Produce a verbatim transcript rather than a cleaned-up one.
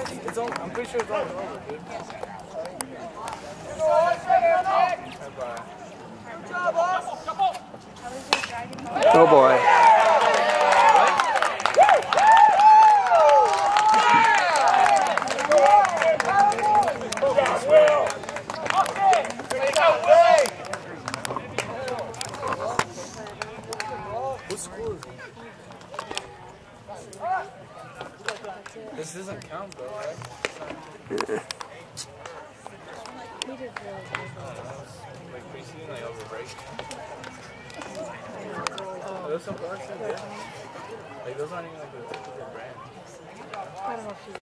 It's all, I'm pretty sure it's all over, dude. Oh boy. What school is this? This doesn't count though, right? Yeah. He did really good. Like preseason, like over break. Oh, there's some products in there. Like those aren't even like the typical brand. I don't know if he's